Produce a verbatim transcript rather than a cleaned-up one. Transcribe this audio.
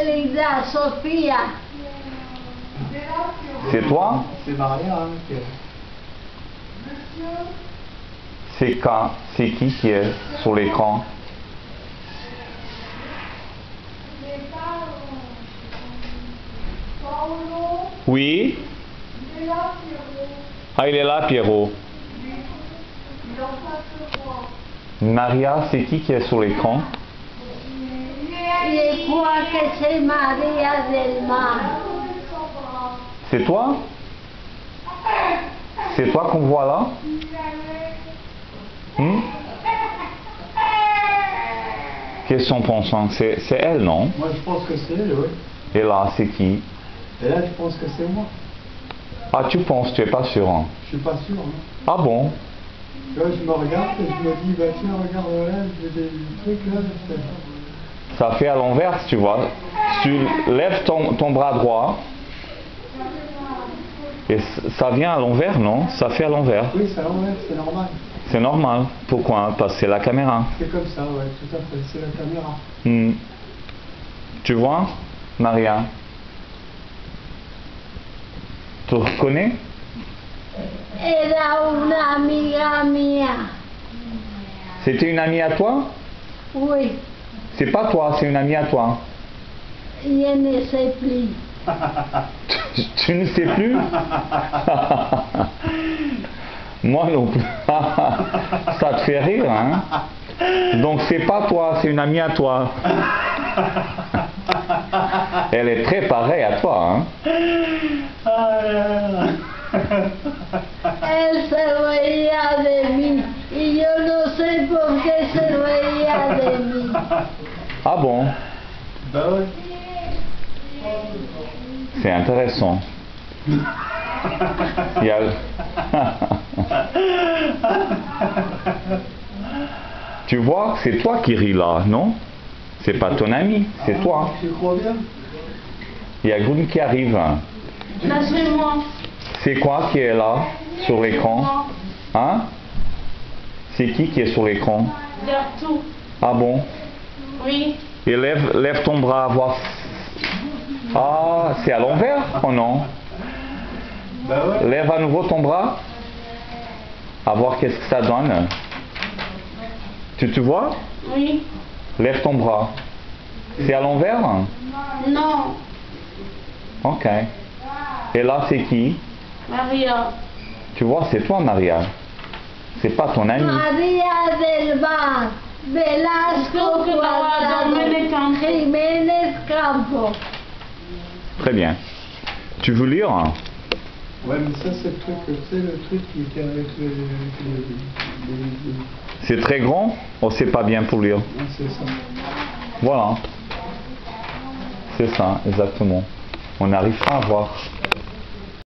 Elisa Sofia. C'est toi? C'est Maria. Hein, qui est... C'est quand? C'est qui qui est sur l'écran? Oui? Ah, il est là, Pierrot. Maria, c'est qui qui est sur l'écran? Je crois que c'est Maria del Mar. C'est toi? C'est toi qu'on voit là? Hmm? Qu'est-ce qu'on pense? C'est c'est elle, non? Moi, je pense que c'est elle, oui. Et là, c'est qui? Et là, je pense que c'est moi. Ah, tu penses, tu es pas sûr, hein? Je suis pas sûr. Hein. Ah bon? Tu vois, je me regarde et je me dis, bah tiens, regarde là, j'ai des trucs là. Ça fait à l'envers, tu vois. Tu lèves ton, ton bras droit et ça vient à l'envers, non? Ça fait à l'envers. Oui, c'est à l'envers, c'est normal. C'est normal. Pourquoi? Parce que c'est la caméra. C'est comme ça, ouais, tout à fait, c'est la caméra. Hmm. Tu vois, Maria? Tu reconnais? Era una amiga mia. C'était une amie à toi? Oui, C'est pas toi, c'est une amie à toi. je ne sais plus. Tu, tu ne sais plus? Moi non plus. Ça te fait rire, hein? Donc c'est pas toi, c'est une amie à toi. Elle est très pareille à toi, hein? Elle se reía de mí y yo no sé por qué se reía de mí. Ah bon? Bah ouais. C'est intéressant. Il y a... Tu vois, c'est toi qui ris là, non? C'est pas ton ami, c'est toi. Tu crois bien? Il y a Goum qui arrive. Là, c'est moi. C'est quoi qui est là, sur l'écran? Hein? C'est qui qui est sur l'écran? Gertrude. Ah bon? Oui. Et lève, lève ton bras, voir. Ah, c'est à l'envers? Oh non? Bah ouais. Lève à nouveau ton bras. À voir qu'est-ce que ça donne. Tu te vois? Oui. Lève ton bras. C'est à l'envers? Non. Ok. Et là, c'est qui? Maria. Tu vois, c'est toi, Maria. C'est pas ton ami. Maria del Mar. Velasco Guardado. Jiménez Campo. Très bien. Tu veux lire? Ouais, mais ça, c'est le truc, c'est le truc qui était avec les... les, les, les... C'est très grand? Oh, c'est pas bien pour lire. Ouais, c'est ça. Voilà. C'est ça, exactement. On n'arrive pas à voir.